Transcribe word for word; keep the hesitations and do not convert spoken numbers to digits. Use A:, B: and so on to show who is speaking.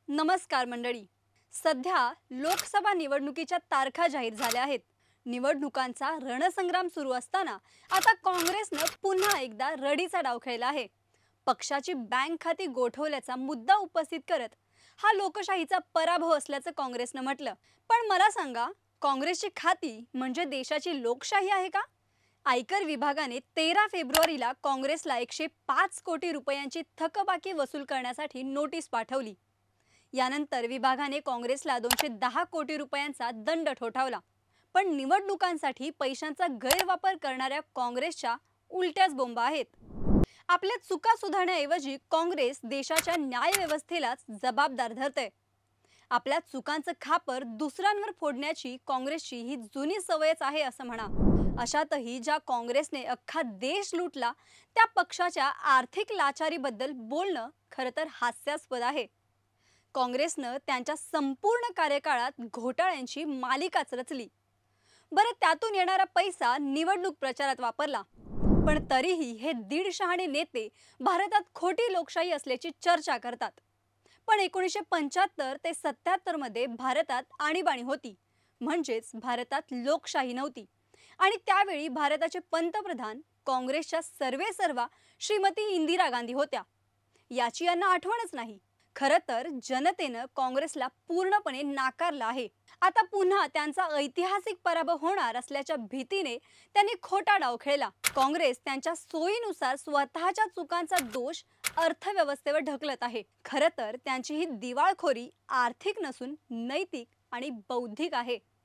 A: नमस्कार मंडळी. सध्या लोकसभा निवडणुकीच्या तारखा जाहीर झाल्या आहेत. निवडणुकांचा रणसंग्राम सुरू असताना आता काँग्रेसने पुन्हा एकदा रडीचा डाव खेळला आहे. पक्षाची बँक खाती गोठवल्याचा मुद्दा उपस्थित करत हा लोकशाहीचा पराभव असल्याचं काँग्रेसने म्हटलं. पण मला सांगा, काँग्रेसची खाती म्हणजे देशाची लोकशाही आहे का? आयकर विभागाने तेरा फेब्रुवारीला काँग्रेसला एकशे पाच कोटी रुपयांची थकबाकी वसूल करण्यासाठी नोटीस पाठवली. यानंतर विभागाने काँग्रेसला दोनशे दहा कोटी रुपयांचा दंड ठोठावला. पण निवडणुकांसाठी पैशांचा गैरवापर करणाऱ्या काँग्रेसच्या उलट्याच बोंबा आहेत. आपल्या चुका सुधारण्याऐवजी काँग्रेस देशाच्या न्यायव्यवस्थेलाच जबाबदार धरते. आपल्या चुकांचं खापर दुसऱ्यांवर फोडण्याची काँग्रेसची ही जुनी सवयच आहे असं म्हणा. अशातही ज्या काँग्रेसने अख्खा देश लुटला त्या पक्षाच्या आर्थिक लाचारीबद्दल बोलणं खरं तर हास्यास्पद आहे. काँग्रेसनं त्यांच्या संपूर्ण कार्यकाळात घोटाळ्यांची मालिकाच रचली. बरं, त्यातून येणारा पैसा निवडणूक प्रचारात वापरला. पण तरीही हे दीड शहाणे नेते भारतात खोटी लोकशाही असल्याची चर्चा करतात. पण एकोणीसशे पंच्याहत्तर ते सत्याहत्तर मध्ये भारतात आणीबाणी होती, म्हणजेच भारतात लोकशाही नव्हती. आणि त्यावेळी भारताचे पंतप्रधान काँग्रेसच्या सर्वेसर्वा श्रीमती इंदिरा गांधी होत्या. याची यांना आठवणच नाही. खरं तर जनतेनं काँग्रेसला पूर्णपणे नाकारलं आहे. आता पुन्हा त्यांचा ऐतिहासिक पराभव होणार असल्याच्या भीतीने त्यांनी खोटा डाव खेळला. काँग्रेस त्यांच्या सोयीनुसार स्वतःच्या चुकांचा दोष अर्थव्यवस्थेवर ढकलत आहे. खरं तर त्यांची ही दिवाळखोरी आर्थिक नसून नैतिक आणि बौद्धिक आहे.